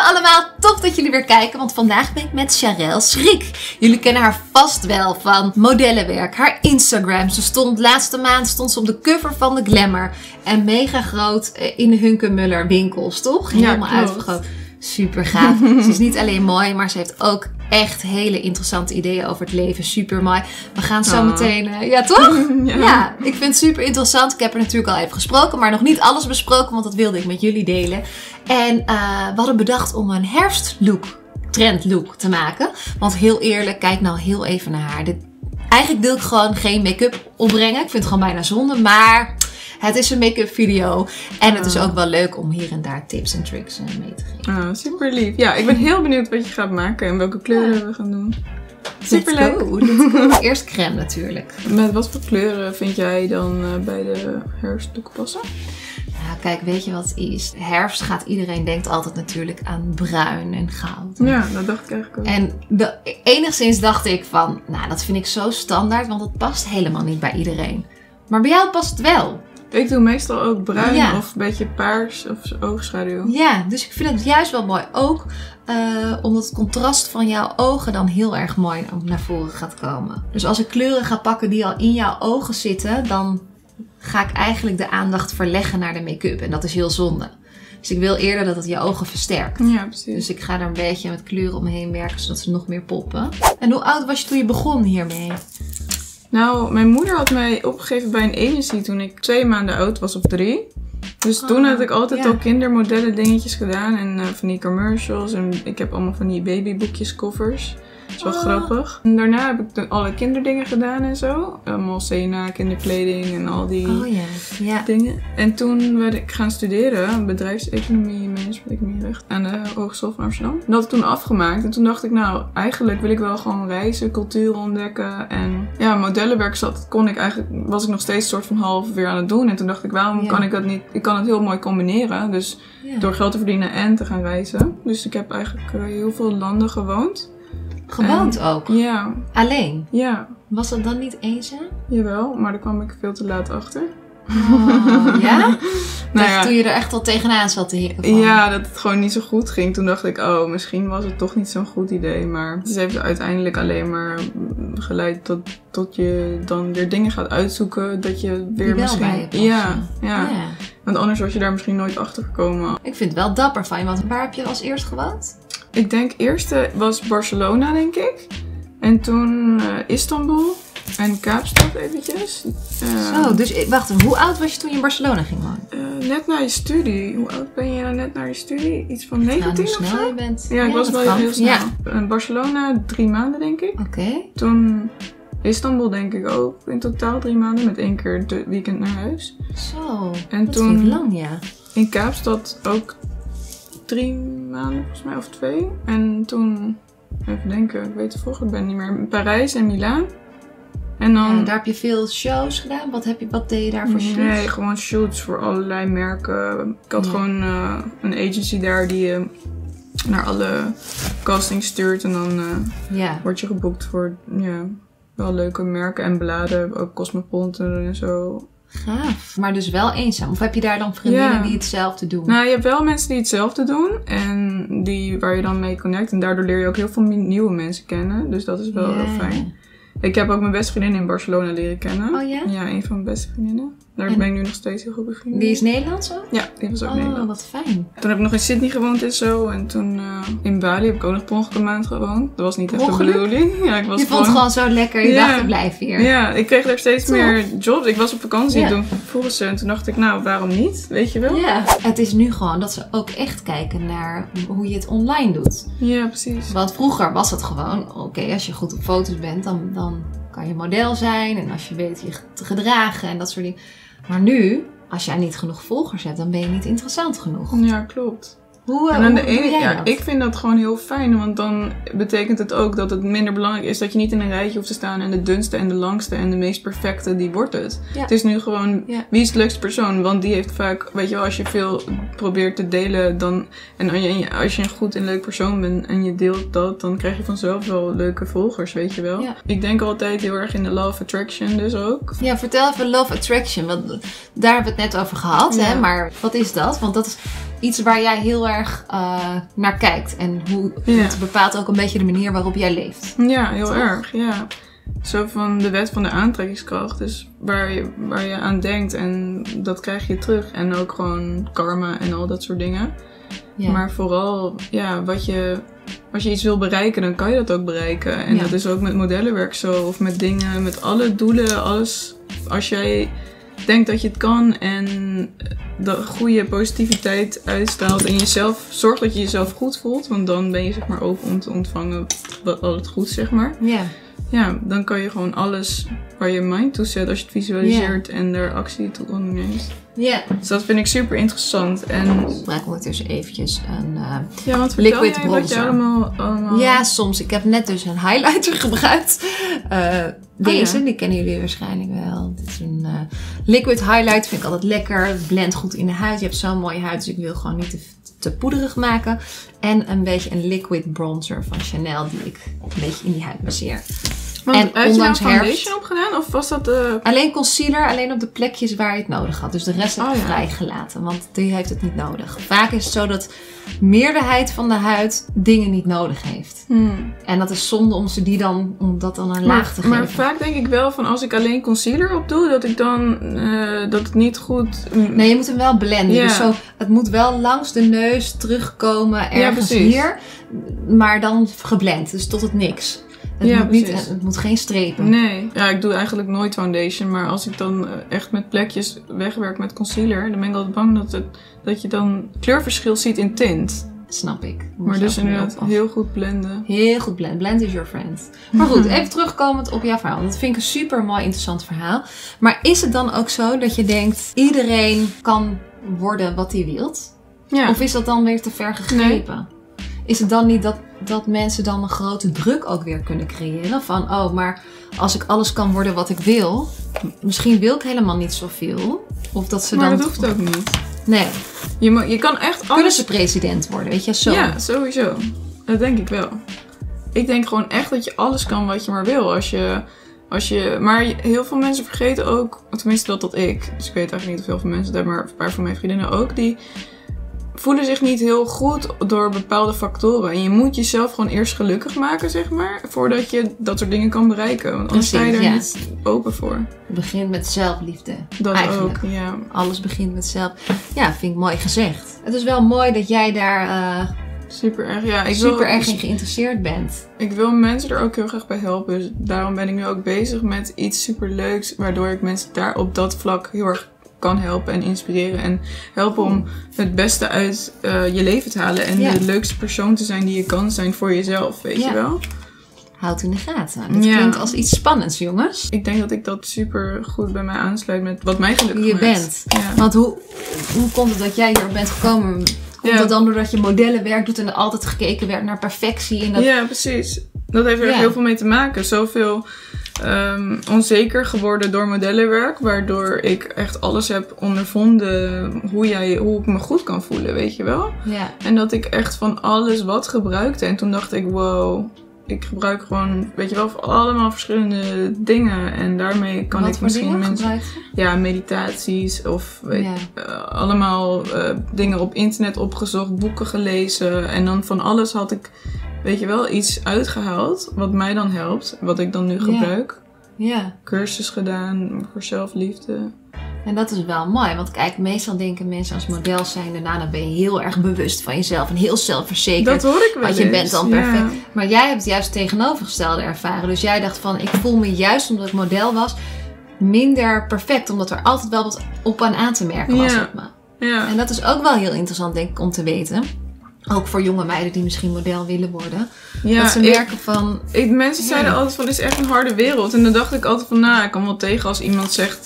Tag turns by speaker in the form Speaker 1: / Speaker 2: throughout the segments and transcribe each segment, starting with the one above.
Speaker 1: allemaal, tof dat jullie weer kijken, want vandaag ben ik met Sharelle Schriek. Jullie kennen haar vast wel van modellenwerk, haar Instagram. Ze stond laatste maand op de cover van de Glamour en mega groot in de Hunkemuller winkels, toch? Helemaal uitvergroot. Super gaaf. Ze is niet alleen mooi, maar ze heeft ook echt hele interessante ideeën over het leven. Super mooi. We gaan zo meteen... ja, toch? Ja, ik vind het super interessant. Ik heb er natuurlijk al even gesproken, maar nog niet alles besproken, want dat wilde ik met jullie delen. En we hadden bedacht om een herfstlook, trendlook te maken. Want heel eerlijk, kijk nou heel even naar haar. Eigenlijk wil ik gewoon geen make-up opbrengen. Ik vind het gewoon bijna zonde, maar... Het is een make-up video en het is ook wel leuk om hier en daar tips en tricks mee te geven.
Speaker 2: Super lief. Ja, ik ben heel benieuwd wat je gaat maken en welke kleuren we gaan doen. Super leuk.
Speaker 1: Eerst crème natuurlijk.
Speaker 2: Met wat voor kleuren vind jij dan bij de herfstlook passen?
Speaker 1: Nou, kijk, weet je wat het is? Herfst denkt altijd natuurlijk aan bruin en goud.
Speaker 2: Ja, dat dacht ik eigenlijk ook.
Speaker 1: En enigszins dacht ik van, nou dat vind ik zo standaard, want het past helemaal niet bij iedereen. Maar bij jou past het wel.
Speaker 2: Ik doe meestal ook bruin of een beetje paars of oogschaduw.
Speaker 1: Ja, dus ik vind het juist wel mooi. Ook omdat het contrast van jouw ogen dan heel erg mooi naar voren gaat komen. Dus als ik kleuren ga pakken die al in jouw ogen zitten, dan ga ik eigenlijk de aandacht verleggen naar de make-up. En dat is heel zonde. Dus ik wil eerder dat het je ogen versterkt.
Speaker 2: Ja, precies.
Speaker 1: Dus ik ga daar een beetje met kleuren omheen werken, zodat ze nog meer poppen. En hoe oud was je toen je begon hiermee?
Speaker 2: Nou, mijn moeder had mij opgegeven bij een agency toen ik 2 maanden oud was of 3. Dus toen had ik altijd al kindermodellen dingetjes gedaan en van die commercials. En ik heb allemaal van die babyboekjes covers. Dat is wel grappig. En daarna heb ik alle kinderdingen gedaan en zo. Allemaal Sena, kinderkleding en al die dingen. En toen werd ik gaan studeren, bedrijfseconomie, management-economie aan de Hogeschool van Amsterdam. Dat had ik toen afgemaakt. En toen dacht ik, nou, eigenlijk wil ik wel gewoon reizen, cultuur ontdekken. En ja, modellenwerk was ik nog steeds soort van half weer aan het doen. En toen dacht ik, waarom kan ik dat niet? Ik kan het heel mooi combineren. Dus door geld te verdienen en te gaan reizen. Dus ik heb eigenlijk heel veel landen gewoond.
Speaker 1: Gewoond ook?
Speaker 2: Ja.
Speaker 1: Alleen?
Speaker 2: Ja.
Speaker 1: Was dat dan niet eenzaam?
Speaker 2: Jawel, maar daar kwam ik veel te laat achter.
Speaker 1: Oh, ja?
Speaker 2: Nou
Speaker 1: toen je er echt al tegenaan zat te hikken van.
Speaker 2: Ja, dat het gewoon niet zo goed ging. Toen dacht ik, misschien was het toch niet zo'n goed idee. Maar het heeft uiteindelijk alleen maar geleid tot je dan weer dingen gaat uitzoeken. Dat je weer misschien... Ja. Want anders was je daar misschien nooit achter gekomen.
Speaker 1: Ik vind het wel dapper van je, want waar heb je als eerst gewoond?
Speaker 2: Ik denk eerste was Barcelona, denk ik. En toen Istanbul en Kaapstad eventjes.
Speaker 1: Zo, dus wacht even. Hoe oud was je toen je in Barcelona ging wonen?
Speaker 2: Net na je studie. Hoe oud ben je nou net na je studie? Iets van 19 of zo?
Speaker 1: Snel je bent.
Speaker 2: Ja, ik was wel heel snel. Ja. Barcelona 3 maanden, denk ik.
Speaker 1: Oké.
Speaker 2: Toen Istanbul, denk ik ook. In totaal 3 maanden met 1 keer het weekend naar huis.
Speaker 1: Zo,
Speaker 2: en
Speaker 1: dat
Speaker 2: toen
Speaker 1: vind ik lang, ja.
Speaker 2: In Kaapstad ook 3 maanden, volgens mij, of 2. En toen, even denken, ik weet het volgende ben niet meer. Parijs en Milaan. En dan...
Speaker 1: daar heb je veel shows gedaan? Wat deed je daar voor shoots?
Speaker 2: Nee, gewoon shoots voor allerlei merken. Ik had gewoon een agency daar die je naar alle castings stuurt. En dan word je geboekt voor wel leuke merken en bladen. Ook Cosmopolitan en zo.
Speaker 1: Gaaf. Maar dus wel eenzaam? Of heb je daar dan vriendinnen die hetzelfde doen?
Speaker 2: Nou, je hebt wel mensen die hetzelfde doen. En waar je dan mee connect. En daardoor leer je ook heel veel nieuwe mensen kennen. Dus dat is wel heel fijn. Ik heb ook mijn beste vriendin in Barcelona leren kennen.
Speaker 1: Oh ja?
Speaker 2: Ja, een van mijn beste vriendinnen. Daar ben ik nu nog steeds heel goed bevriend.
Speaker 1: Die is Nederlands ook?
Speaker 2: Ja, die was ook Nederlands.
Speaker 1: Oh, wat fijn.
Speaker 2: Toen heb ik nog in Sydney gewoond en zo. En toen in Bali heb ik ook nog per ongeluk een maand gewoond. Dat was niet echt de bedoeling. Ja, ik was
Speaker 1: vond het gewoon zo lekker. Je dacht, ik blijf hier.
Speaker 2: Ja, ik kreeg daar steeds meer jobs. Ik was op vakantie toen vroegen ze. En toen dacht ik, nou, waarom niet? Weet je wel?
Speaker 1: Ja. Het is nu gewoon dat ze ook echt kijken naar hoe je het online doet.
Speaker 2: Ja, precies.
Speaker 1: Want vroeger was het gewoon, oké, als je goed op foto's bent, dan kan je model zijn. En als je weet je te gedragen en dat soort dingen. Maar nu, als jij niet genoeg volgers hebt, dan ben je niet interessant genoeg.
Speaker 2: Ja, klopt.
Speaker 1: Hoe
Speaker 2: ik vind dat gewoon heel fijn, want dan betekent het ook dat het minder belangrijk is dat je niet in een rijtje hoeft te staan en de dunste en de langste en de meest perfecte, die wordt het. Ja. Het is nu gewoon, wie is de leukste persoon? Want die heeft vaak, weet je wel, als je veel probeert te delen, dan, en als je een goed en leuk persoon bent en je deelt dat, dan krijg je vanzelf wel leuke volgers, weet je wel. Ja. Ik denk altijd heel erg in de Law of Attraction dus ook.
Speaker 1: Ja, vertel even Law of Attraction, want daar hebben we het net over gehad, hè? Maar wat is dat? Want dat is... iets waar jij heel erg naar kijkt. En het bepaalt ook een beetje de manier waarop jij leeft.
Speaker 2: Ja, heel erg. Ja. Zo van de wet van de aantrekkingskracht. Dus waar je aan denkt en dat krijg je terug. En ook gewoon karma en al dat soort dingen. Ja. Maar vooral, als je iets wil bereiken, dan kan je dat ook bereiken. En dat is ook met modellenwerk zo. Of met dingen, met alle doelen, alles. Als jij denkt dat je het kan en de goede positiviteit uitstraalt en jezelf zorgt dat je jezelf goed voelt, want dan ben je zeg maar open om te ontvangen al het goed, zeg maar.
Speaker 1: Ja.
Speaker 2: Ja, dan kan je gewoon alles waar je mind toe zet als je het visualiseert en er actie toe onderneemt.
Speaker 1: Ja.
Speaker 2: Dus dat vind ik super interessant. En
Speaker 1: ik gebruik ondertussen eventjes een
Speaker 2: want
Speaker 1: liquid
Speaker 2: jij
Speaker 1: bronzer.
Speaker 2: Wat je allemaal...
Speaker 1: Ja, soms. Ik heb net dus een highlighter gebruikt. Deze, die kennen jullie waarschijnlijk wel. Dit is een liquid highlight. Vind ik altijd lekker. Het blendt goed in de huid. Je hebt zo'n mooie huid, dus ik wil gewoon niet te poederig maken. En een beetje een liquid bronzer van Chanel, die ik een beetje in die huid masseer.
Speaker 2: Want had je nou foundation opgedaan of was dat...
Speaker 1: Alleen concealer, alleen op de plekjes waar je het nodig had. Dus de rest heb ik vrijgelaten, want die heeft het niet nodig. Vaak is het zo dat meerderheid van de huid dingen niet nodig heeft. En dat is zonde om dat dan een laag te geven.
Speaker 2: Maar vaak denk ik wel van als ik alleen concealer op doe, dat ik dan dat het niet goed...
Speaker 1: Nee, je moet hem wel blenden. Dus zo, het moet wel langs de neus terugkomen ergens hier. Maar dan geblend, dus tot het niks. Het moet geen strepen.
Speaker 2: Nee. Ja, ik doe eigenlijk nooit foundation. Maar als ik dan echt met plekjes wegwerk met concealer, dan ben ik altijd bang dat je dan kleurverschil ziet in tint.
Speaker 1: Snap ik.
Speaker 2: Maar dus inderdaad heel goed blenden.
Speaker 1: Heel goed blenden. Blend is your friend. Maar goed, even terugkomend op jouw verhaal. Dat vind ik een super mooi interessant verhaal. Maar is het dan ook zo dat je denkt, iedereen kan worden wat hij wilt? Ja. Of is dat dan weer te ver gegrepen? Nee. Is het dan niet dat mensen dan een grote druk ook weer kunnen creëren? Van, maar als ik alles kan worden wat ik wil, misschien wil ik helemaal niet zoveel. Of dat ze
Speaker 2: maar dat hoeft ook niet.
Speaker 1: Nee.
Speaker 2: Je kan echt alles...
Speaker 1: Kunnen ze president worden, weet je? Zo.
Speaker 2: Ja, sowieso. Dat denk ik wel. Ik denk gewoon echt dat je alles kan wat je maar wil. Maar heel veel mensen vergeten ook, tenminste dat ik. Dus ik weet eigenlijk niet of heel veel mensen het hebben, maar een paar van mijn vriendinnen ook, die voelen zich niet heel goed door bepaalde factoren. En je moet jezelf gewoon eerst gelukkig maken, zeg maar, voordat je dat soort dingen kan bereiken. Want anders sta je er niet open voor.
Speaker 1: Het begint met zelfliefde.
Speaker 2: Dat
Speaker 1: eigenlijk.
Speaker 2: Ook, ja.
Speaker 1: Alles begint met zelf. Ja, vind ik mooi gezegd. Het is wel mooi dat jij daar
Speaker 2: super erg
Speaker 1: in geïnteresseerd bent.
Speaker 2: Ik wil mensen er ook heel graag bij helpen. Dus daarom ben ik nu ook bezig met iets super leuks, waardoor ik mensen daar op dat vlak heel erg kan helpen en inspireren en helpen om het beste uit je leven te halen en de leukste persoon te zijn die je kan zijn voor jezelf, weet je wel?
Speaker 1: Houd in de gaten. Dit klinkt als iets spannends, jongens.
Speaker 2: Ik denk dat ik dat super goed bij mij aansluit met wat mij gelukkig maakt.
Speaker 1: Je bent. Ja. Want hoe komt het dat jij hier bent gekomen? Komt dat dan doordat je modellenwerk doet en er altijd gekeken werd naar perfectie? En dat...
Speaker 2: Ja, precies. Dat heeft er heel veel mee te maken. Zoveel onzeker geworden door modellenwerk, waardoor ik echt alles heb ondervonden hoe ik me goed kan voelen, weet je wel?
Speaker 1: Ja.
Speaker 2: En dat ik echt van alles wat gebruikte. En toen dacht ik, wow, ik gebruik gewoon, weet je wel, allemaal verschillende dingen. En daarmee kan ik misschien mensen... Ja, meditaties of allemaal dingen op internet opgezocht, boeken gelezen. En dan van alles had ik, weet je wel, iets uitgehaald wat mij dan helpt. Wat ik dan nu gebruik.
Speaker 1: Ja.
Speaker 2: Cursus gedaan voor zelfliefde.
Speaker 1: En dat is wel mooi, want kijk, meestal denken mensen als model zijn, daarna dan ben je heel erg bewust van jezelf en heel zelfverzekerd.
Speaker 2: Dat hoor ik wel
Speaker 1: want je bent dan perfect. Ja. Maar jij hebt juist het tegenovergestelde ervaren. Dus jij dacht van, ik voel me juist omdat ik model was, minder perfect. Omdat er altijd wel wat op en aan te merken was op me.
Speaker 2: Ja.
Speaker 1: En dat is ook wel heel interessant, denk ik, om te weten. Ook voor jonge meiden die misschien model willen worden. Ja, dat ze merken van...
Speaker 2: Mensen zeiden altijd van, dit is echt een harde wereld. En dan dacht ik altijd van, ik kan wel tegen als iemand zegt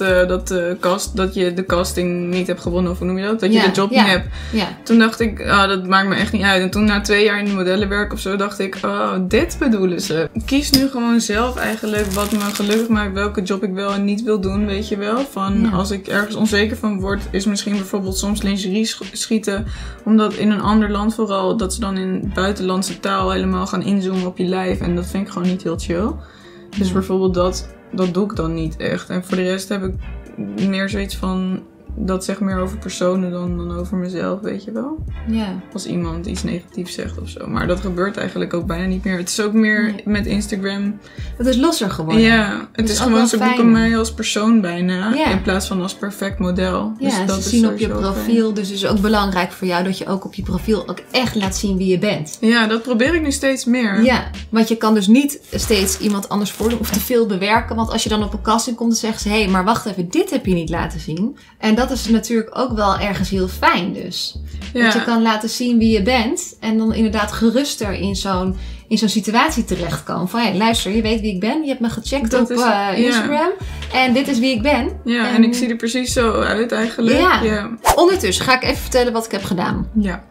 Speaker 2: dat je de casting niet hebt gewonnen. Of hoe noem je dat? Dat je de job niet hebt. Ja. Toen dacht ik, dat maakt me echt niet uit. En toen na 2 jaar in de modellenwerk of zo, dacht ik, dit bedoelen ze. Ik kies nu gewoon zelf eigenlijk wat me gelukkig maakt. Welke job ik wel en niet wil doen, weet je wel. Als ik ergens onzeker van word, is misschien bijvoorbeeld soms lingerie schieten. Omdat in een ander land vooral, dat ze dan in buitenlandse taal helemaal gaan inzoomen op je lijf. En dat vind ik gewoon niet heel chill. Dus bijvoorbeeld dat doe ik dan niet echt. En voor de rest heb ik meer zoiets van, dat zegt meer over personen dan over mezelf, weet je wel.
Speaker 1: Ja.
Speaker 2: Als iemand iets negatiefs zegt of zo. Maar dat gebeurt eigenlijk ook bijna niet meer. Het is ook meer met Instagram.
Speaker 1: Het is losser geworden.
Speaker 2: Ja, het is gewoon, ze boeken mij als persoon bijna. Ja. In plaats van als perfect model.
Speaker 1: Ja,
Speaker 2: dus
Speaker 1: dat ze zien op je profiel. Fijn. Dus het is ook belangrijk voor jou dat je ook op je profiel ook echt laat zien wie je bent.
Speaker 2: Ja, dat probeer ik nu steeds meer.
Speaker 1: Ja, want je kan dus niet steeds iemand anders voordoen of te veel bewerken. Want als je dan op een casting komt, dan zeggen ze, hé, maar wacht even, dit heb je niet laten zien. En dat is natuurlijk ook wel ergens heel fijn dus. Ja. Dat je kan laten zien wie je bent. En dan inderdaad geruster in zo'n situatie terechtkomen. Van, hey, luister, je weet wie ik ben. Je hebt me gecheckt op Instagram. Ja. En dit is wie ik ben.
Speaker 2: Ja, en ik zie er precies zo uit eigenlijk.
Speaker 1: Ja. Ondertussen ga ik even vertellen wat ik heb gedaan.
Speaker 2: Ja.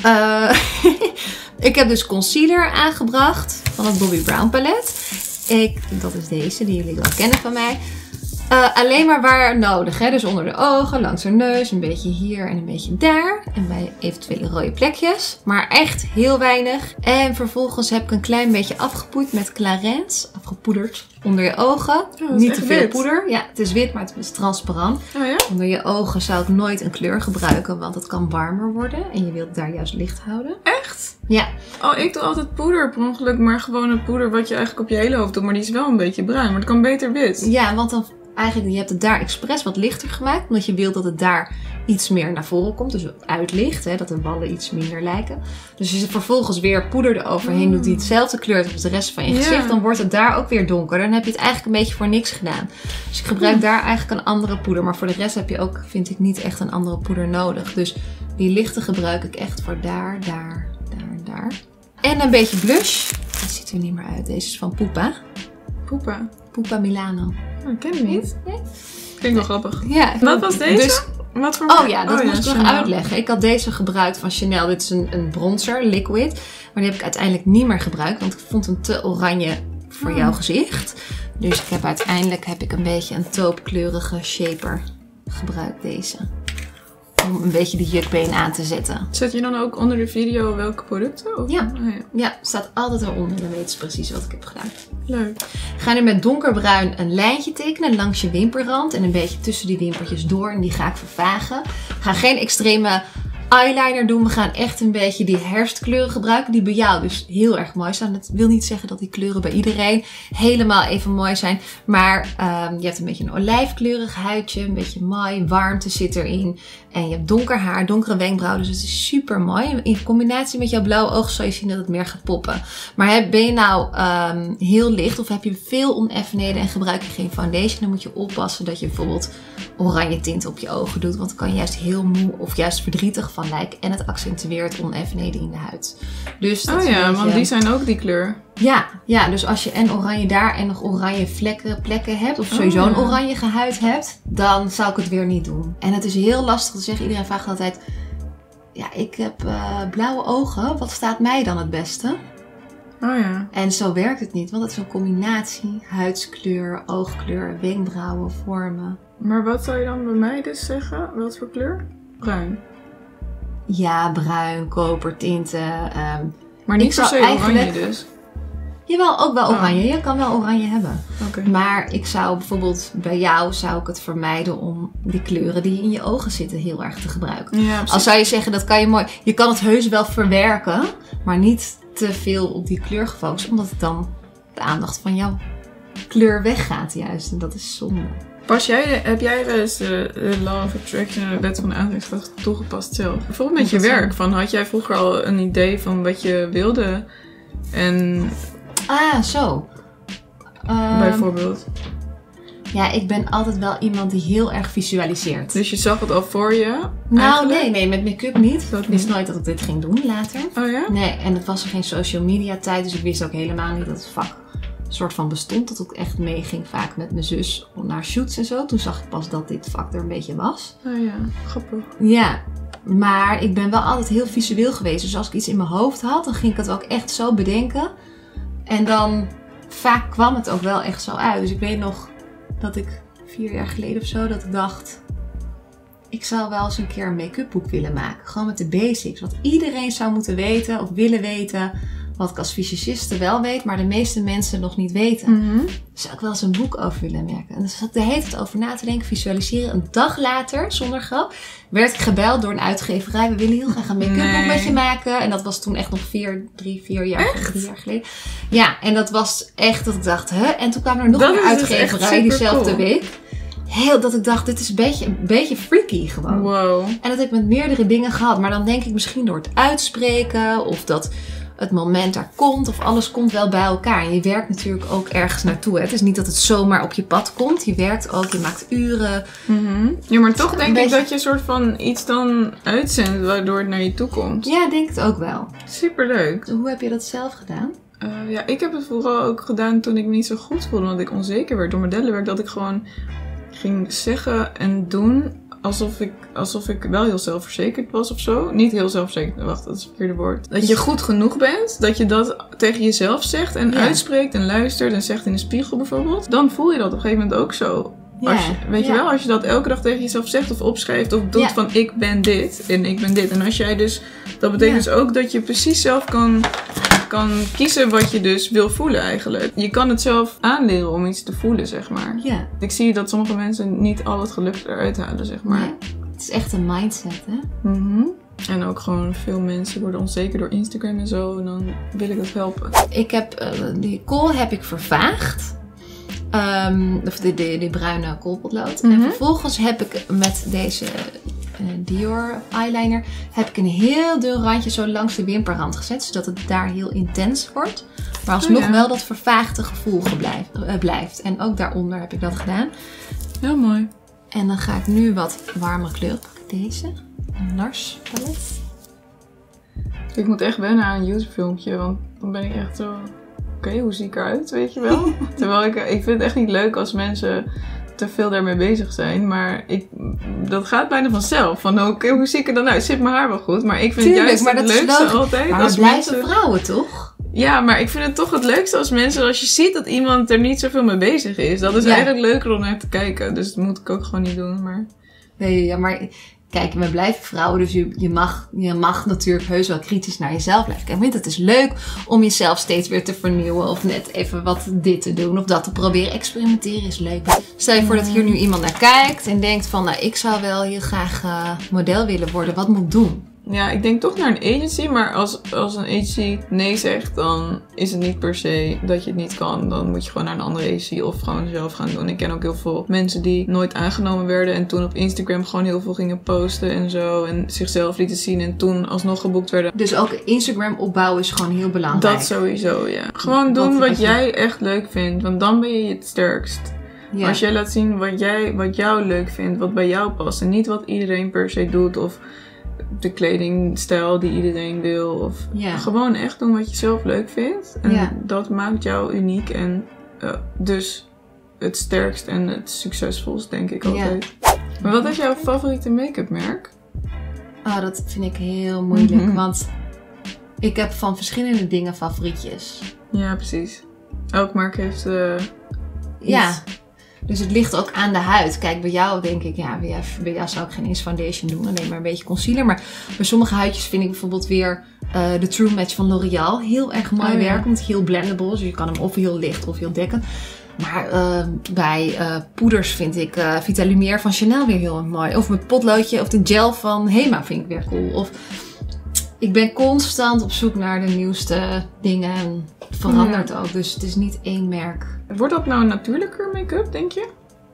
Speaker 1: Ik heb dus concealer aangebracht van het Bobbi Brown palet. Dat is deze, die jullie wel kennen van mij. Alleen maar waar nodig, hè? Dus onder de ogen, langs de neus, een beetje hier en een beetje daar. En bij eventuele rode plekjes. Maar echt heel weinig. En vervolgens heb ik een klein beetje afgepoetst met Clarins. Afgepoederd onder je ogen.
Speaker 2: Oh,
Speaker 1: niet te veel poeder. Ja, het is wit, maar het is transparant.
Speaker 2: Oh, ja?
Speaker 1: Onder je ogen zou ik nooit een kleur gebruiken, want het kan warmer worden. En je wilt daar juist licht houden.
Speaker 2: Echt?
Speaker 1: Ja.
Speaker 2: Oh, ik doe altijd poeder per ongeluk, maar gewoon een poeder wat je eigenlijk op je hele hoofd doet. Maar die is wel een beetje bruin, maar het kan beter wit.
Speaker 1: Ja, want dan... Eigenlijk, je hebt het daar expres wat lichter gemaakt. Omdat je wilt dat het daar iets meer naar voren komt. Dus uitlicht. Hè, dat de ballen iets minder lijken. Dus als je vervolgens weer poeder eroverheen doet. Die hetzelfde kleurt als de rest van je gezicht. Dan wordt het daar ook weer donker. Dan heb je het eigenlijk een beetje voor niks gedaan. Dus ik gebruik daar eigenlijk een andere poeder. Maar voor de rest heb je ook, vind ik, niet echt een andere poeder nodig. Dus die lichte gebruik ik echt voor daar, daar, daar en daar. En een beetje blush. Dat ziet er niet meer uit. Deze is van Pupa.
Speaker 2: Pupa?
Speaker 1: Pupa Milano.
Speaker 2: Oh, ik ken het niet.
Speaker 1: Nee?
Speaker 2: Klinkt wel grappig.
Speaker 1: Ja,
Speaker 2: wat was deze?
Speaker 1: Dus,
Speaker 2: wat voor
Speaker 1: oh ja, dat moest ik nog uitleggen. Ik had deze gebruikt van Chanel. Dit is een bronzer, liquid. Maar die heb ik uiteindelijk niet meer gebruikt. Want ik vond hem te oranje voor jouw gezicht. Dus ik heb uiteindelijk een beetje een taupekleurige shaper gebruikt, deze. Om een beetje de jukbeen aan te zetten.
Speaker 2: Zet je dan ook onder de video welke producten? Of?
Speaker 1: Ja. Oh, ja, staat altijd eronder. Dan weten ze precies wat ik heb gedaan.
Speaker 2: Leuk.
Speaker 1: Ga nu met donkerbruin een lijntje tekenen langs je wimperrand. En een beetje tussen die wimpertjes door. En die ga ik vervagen. Ga geen extreme eyeliner doen. We gaan echt een beetje die herfstkleuren gebruiken. Die bij jou dus heel erg mooi zijn. Dat wil niet zeggen dat die kleuren bij iedereen helemaal even mooi zijn. Maar je hebt een beetje een olijfkleurig huidje. Een beetje mooi. Warmte zit erin. En je hebt donker haar, donkere wenkbrauwen. Dus het is super mooi. In combinatie met jouw blauwe ogen zal je zien dat het meer gaat poppen. Maar ben je nou heel licht of heb je veel oneffenheden en gebruik je geen foundation, dan moet je oppassen dat je bijvoorbeeld oranje tint op je ogen doet. Want dan kan je juist heel moe of juist verdrietig van lijken. En het accentueert oneffenheden in de huid. Dus dat
Speaker 2: oh ja, want die zijn ook die kleur.
Speaker 1: Ja, dus als je en oranje daar en nog oranje plekken hebt, of sowieso een oranje huid hebt, dan zou ik het weer niet doen. En het is heel lastig te zeggen. Iedereen vraagt altijd, ja, ik heb blauwe ogen. Wat staat mij dan het beste?
Speaker 2: Oh ja.
Speaker 1: En zo werkt het niet, want het is een combinatie. Huidskleur, oogkleur, wenkbrauwen, vormen.
Speaker 2: Maar wat zou je dan bij mij dus zeggen? Wat voor kleur? Bruin.
Speaker 1: Ja, bruin, kopertinten.
Speaker 2: Maar niet per se oranje dus?
Speaker 1: Jawel, ook wel oranje. Je kan wel oranje hebben.
Speaker 2: Okay.
Speaker 1: Maar ik zou bijvoorbeeld, bij jou zou ik het vermijden om die kleuren die in je ogen zitten heel erg te gebruiken.
Speaker 2: Ja,
Speaker 1: als zou je zeggen, dat kan je mooi. Je kan het heus wel verwerken, maar niet te veel op die kleur gefocust. Omdat het dan de aandacht van jouw kleur weggaat juist. En dat is zonde.
Speaker 2: Heb jij wel eens de Law of Attraction en de wet van de aantrekkingskracht toegepast zelf? Bijvoorbeeld met je werk. Had jij vroeger al een idee van wat je wilde? En...
Speaker 1: zo.
Speaker 2: Bijvoorbeeld.
Speaker 1: Ja, ik ben altijd wel iemand die heel erg visualiseert.
Speaker 2: Dus je zag het al voor je?
Speaker 1: Nou, nee, met make-up niet. Ik wist nooit dat ik dit ging doen later.
Speaker 2: Oh ja?
Speaker 1: Nee, en het was er geen social media tijd, dus ik wist ook helemaal niet dat het vak een soort van bestond. Dat ik echt meeging vaak met mijn zus naar shoots en zo. Toen zag ik pas dat dit vak er een beetje was.
Speaker 2: Oh ja, grappig.
Speaker 1: Ja, maar ik ben wel altijd heel visueel geweest. Dus als ik iets in mijn hoofd had, dan ging ik het ook echt zo bedenken. En dan vaak kwam het ook wel echt zo uit. Dus ik weet nog dat ik 4 jaar geleden of zo, dat ik dacht, ik zou wel eens een keer een make-up boek willen maken. Gewoon met de basics. Wat iedereen zou moeten weten of willen weten wat ik als fysiciste wel weet, maar de meeste mensen nog niet weten. Dus zou ik wel eens een boek over willen merken. En dus zat ik de hele tijd over na te denken, visualiseren. Een dag later, zonder grap, werd ik gebeld door een uitgeverij. We willen heel graag een make-up boek met je maken. En dat was toen echt nog 3 jaar geleden. Ja, en dat was echt dat ik dacht, En toen kwam er nog een uitgeverij diezelfde week. Dat ik dacht, dit is een beetje freaky gewoon.
Speaker 2: Wow.
Speaker 1: En dat heb ik met meerdere dingen gehad. Maar dan denk ik misschien door het uitspreken of dat het moment daar komt of alles komt wel bij elkaar. En je werkt natuurlijk ook ergens naartoe. Hè? Het is niet dat het zomaar op je pad komt. Je werkt ook, je maakt uren.
Speaker 2: Ja, maar toch denk ik dat je een soort van iets dan uitzendt waardoor het naar je toe komt.
Speaker 1: Ja, denk het ook wel.
Speaker 2: Superleuk.
Speaker 1: Hoe heb je dat zelf gedaan?
Speaker 2: Ja, ik heb het vooral ook gedaan toen ik me niet zo goed voelde. Omdat ik onzeker werd door modellenwerk. Dat ik gewoon ging zeggen en doen alsof ik wel heel zelfverzekerd was of zo. Niet heel zelfverzekerd, wacht, dat is het verkeerde woord. Dat je goed genoeg bent, dat je dat tegen jezelf zegt en uitspreekt en luistert en zegt in de spiegel bijvoorbeeld. Dan voel je dat op een gegeven moment ook zo. Weet je wel, als je dat elke dag tegen jezelf zegt of opschrijft of doet van ik ben dit en ik ben dit. En als jij dus, dat betekent dus ook dat je precies zelf kan kiezen wat je dus wil voelen eigenlijk. Je kan het zelf aanleren om iets te voelen, zeg maar.
Speaker 1: Ja.
Speaker 2: Ik zie dat sommige mensen niet al het geluk eruit halen, zeg maar.
Speaker 1: Nee. Het is echt een mindset, hè?
Speaker 2: En ook gewoon veel mensen worden onzeker door Instagram en zo. En dan wil ik dat helpen.
Speaker 1: Ik heb, die kool heb ik vervaagd. Of die bruine koolpotlood. En vervolgens heb ik met deze Dior eyeliner heb ik een heel dun randje zo langs de wimperrand gezet. Zodat het daar heel intens wordt. Maar alsnog wel dat vervaagde gevoel blijft. En ook daaronder heb ik dat gedaan.
Speaker 2: Heel mooi.
Speaker 1: En dan ga ik nu wat warme kleur pakken. Deze. Een Nars palet.
Speaker 2: Ik moet echt wennen aan een YouTube filmpje. Want dan ben ik echt zo... Oké, hoe zie ik eruit, weet je wel? Terwijl ik vind het echt niet leuk als mensen te veel daarmee bezig zijn. Maar dat gaat bijna vanzelf. Van hoe zie ik er dan uit? Zit mijn haar wel goed? Maar ik vind het juist het leukste altijd.
Speaker 1: Maar dat blijven vrouwen toch?
Speaker 2: Ja, maar ik vind het toch het leukste als je ziet dat iemand er niet zoveel mee bezig is. Dat is eigenlijk leuker om naar te kijken. Dus dat moet ik ook gewoon niet doen. Maar...
Speaker 1: Nee, ja, maar... Kijk, we blijven vrouwen, dus je mag natuurlijk heus wel kritisch naar jezelf blijven kijken. Ik vind het is leuk om jezelf steeds weer te vernieuwen of net even wat dit te doen of dat te proberen. Experimenteren is leuk. Stel je voor dat hier nu iemand naar kijkt en denkt van, nou, ik zou wel heel graag model willen worden. Wat moet ik doen?
Speaker 2: Ja, ik denk toch naar een agency, maar als een agency nee zegt, dan is het niet per se dat je het niet kan. Dan moet je gewoon naar een andere agency of gewoon zelf gaan doen. Ik ken ook heel veel mensen die nooit aangenomen werden en toen op Instagram gewoon heel veel gingen posten en zo. En zichzelf lieten zien en toen alsnog geboekt werden.
Speaker 1: Dus ook Instagram opbouwen is gewoon heel belangrijk.
Speaker 2: Dat sowieso, ja. Gewoon doen wat jij echt leuk vindt, want dan ben je het sterkst. Ja. Als jij laat zien wat jou leuk vindt, wat bij jou past en niet wat iedereen per se doet of... de kledingstijl die iedereen wil. Of gewoon echt doen wat je zelf leuk vindt. En dat maakt jou uniek en dus het sterkst en het succesvolst, denk ik altijd. Maar wat is jouw favoriete make-up merk?
Speaker 1: Oh, dat vind ik heel moeilijk. Want ik heb van verschillende dingen favorietjes.
Speaker 2: Ja, precies. Elk merk heeft
Speaker 1: ja. Dus het ligt ook aan de huid. Kijk, bij jou denk ik, bij jou zou ik geen eens foundation doen. Alleen maar een beetje concealer. Maar bij sommige huidjes vind ik bijvoorbeeld weer de True Match van L'Oreal. Heel erg mooi werk, omdat het heel blendable is. Dus je kan hem of heel licht of heel dekkend. Maar bij poeders vind ik Vitalumière van Chanel weer heel mooi. Of mijn potloodje of de gel van Hema vind ik weer cool. Of ik ben constant op zoek naar de nieuwste dingen. En het verandert ook. Dus het is niet één merk.
Speaker 2: Wordt dat nou een natuurlijker make-up, denk je?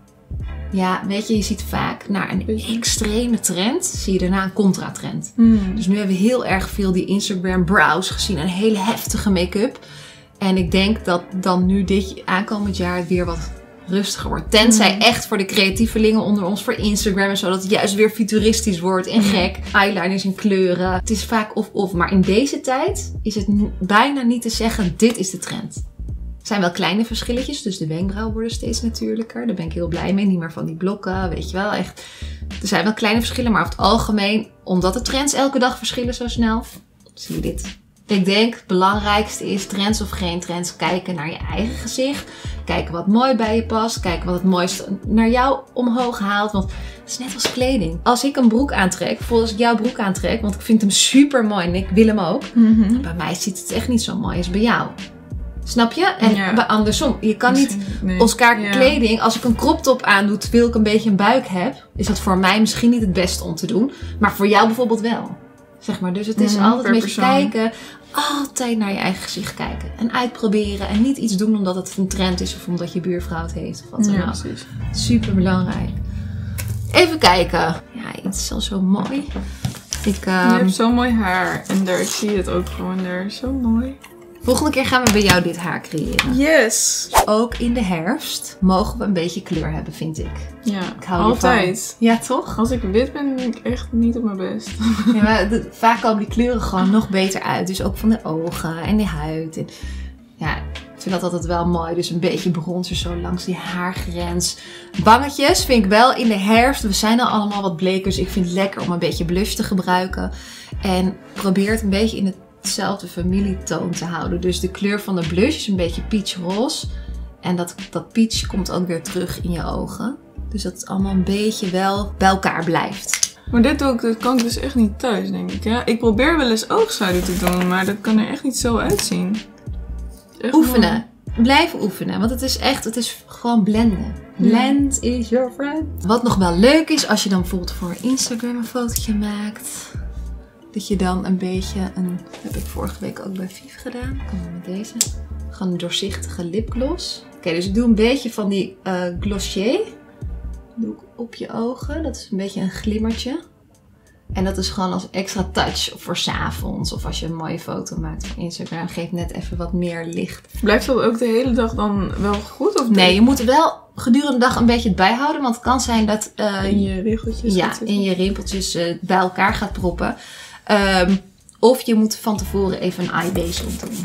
Speaker 1: Ja, weet je ziet vaak na een extreme trend, zie je daarna een contra-trend. Dus nu hebben we heel erg veel die Instagram brows gezien. Een hele heftige make-up. En ik denk dat dan nu aankomend jaar het weer wat rustiger wordt. Tenzij echt voor de creatievelingen onder ons, voor Instagram en zo, dat het juist weer futuristisch wordt en gek. Eyeliners in kleuren. Het is vaak of. Maar in deze tijd is het bijna niet te zeggen, dit is de trend. Er zijn wel kleine verschilletjes, dus de wenkbrauwen worden steeds natuurlijker. Daar ben ik heel blij mee. Niet meer van die blokken, weet je wel. Echt. Er zijn wel kleine verschillen, maar over het algemeen, omdat de trends elke dag verschillen zo snel, zie je dit. Ik denk het belangrijkste is trends of geen trends. Kijken naar je eigen gezicht. Kijken wat mooi bij je past. Kijken wat het mooiste naar jou omhoog haalt. Want het is net als kleding. Als ik een broek aantrek, bijvoorbeeld als ik jouw broek aantrek. Want ik vind hem super mooi en ik wil hem ook. Bij mij ziet het echt niet zo mooi als bij jou. Snap je? En bij andersom. Je kan niet elkaar kleding. Als ik een crop top aandoe terwijl ik een beetje een buik heb. Is dat voor mij misschien niet het beste om te doen. Maar voor jou bijvoorbeeld wel. Zeg maar. Dus het is altijd een beetje kijken. Altijd naar je eigen gezicht kijken. En uitproberen. En niet iets doen omdat het een trend is. Of omdat je buurvrouw het heeft. Of wat dan ook. Super belangrijk. Even kijken. Ja, het is al zo mooi.
Speaker 2: Je hebt zo mooi haar. En daar zie je het ook gewoon. Daar zo mooi.
Speaker 1: Volgende keer gaan we bij jou dit haar creëren.
Speaker 2: Yes!
Speaker 1: Ook in de herfst mogen we een beetje kleur hebben, vind ik.
Speaker 2: Ja,
Speaker 1: ik hou
Speaker 2: altijd.
Speaker 1: Ja, toch?
Speaker 2: Als ik wit ben ik echt niet op mijn best.
Speaker 1: Ja, maar vaak komen die kleuren gewoon nog beter uit. Dus ook van de ogen en de huid. En ja, ik vind dat altijd wel mooi. Dus een beetje bronzer zo langs die haargrens. Bangetjes vind ik wel in de herfst. We zijn al allemaal wat bleker. Dus ik vind het lekker om een beetje blush te gebruiken. En probeer het een beetje in hetzelfde familietoon te houden. Dus de kleur van de blush is een beetje peachroze. En dat peach komt ook weer terug in je ogen. Dus dat het allemaal een beetje wel bij elkaar blijft.
Speaker 2: Maar dit kan ik dus echt niet thuis, denk ik. Ja? Ik probeer wel eens oogschaduw te doen, maar dat kan er echt niet zo uitzien.
Speaker 1: Oefenen. Mooi. Blijven oefenen. Want het is gewoon blenden. Blend is your friend. Wat nog wel leuk is, als je dan bijvoorbeeld voor Instagram een fotootje maakt. Dat je dan een beetje heb ik vorige week ook bij Vief gedaan. Kom maar met deze. Gewoon een doorzichtige lipgloss. Oké, dus ik doe een beetje van die Glossier. Doe ik op je ogen. Dat is een beetje een glimmertje. En dat is gewoon als extra touch voor 's avonds. Of als je een mooie foto maakt voor Instagram. Geeft net even wat meer licht.
Speaker 2: Blijft dat ook de hele dag dan wel goed? Of
Speaker 1: nee, je moet er wel gedurende de dag een beetje het bijhouden. Want het kan zijn dat
Speaker 2: in je rimpeltjes
Speaker 1: in je rimpeltjes bij elkaar gaat proppen. Of je moet van tevoren even een eye base op doen.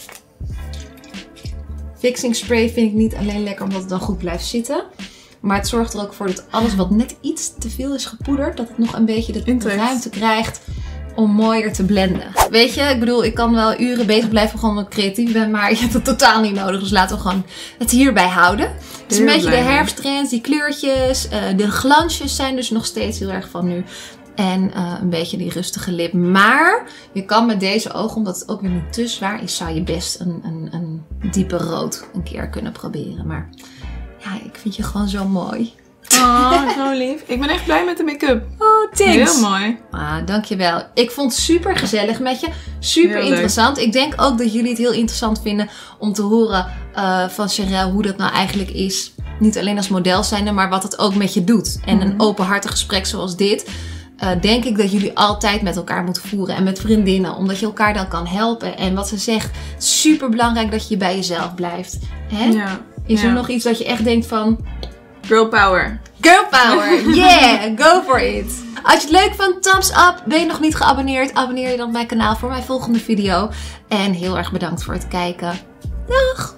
Speaker 1: Fixing spray vind ik niet alleen lekker omdat het dan goed blijft zitten. Maar het zorgt er ook voor dat alles wat net iets te veel is gepoederd. Dat het nog een beetje de ruimte krijgt om mooier te blenden. Weet je, ik bedoel, ik kan wel uren bezig blijven gewoon omdat ik creatief ben. Maar je hebt het totaal niet nodig. Dus laten we gewoon het hierbij houden. Dus een beetje de herfsttrends, die kleurtjes. De glansjes zijn dus nog steeds heel erg van nu. En een beetje die rustige lip. Maar je kan met deze ogen, omdat het ook weer niet te zwaar is, zou je best een diepe rood een keer kunnen proberen. Maar ja, ik vind je gewoon zo mooi.
Speaker 2: Oh, zo lief. Ik ben echt blij met de make-up.
Speaker 1: Oh, thanks.
Speaker 2: Heel mooi.
Speaker 1: Dankjewel. Ik vond het super gezellig met je. Super interessant. Ik denk ook dat jullie het heel interessant vinden om te horen van Sharelle hoe dat nou eigenlijk is. Niet alleen als model zijnde, maar wat het ook met je doet. En een openhartig gesprek zoals dit. Denk ik dat jullie altijd met elkaar moeten voeren. En met vriendinnen. Omdat je elkaar dan kan helpen. En wat ze zegt, super belangrijk dat je bij jezelf blijft. Hè? Ja. Is er nog iets dat je echt denkt van...
Speaker 2: Girl power.
Speaker 1: Girl power. Yeah, go for it. Als je het leuk vond, thumbs up. Ben je nog niet geabonneerd? Abonneer je dan op mijn kanaal voor mijn volgende video. En heel erg bedankt voor het kijken. Dag!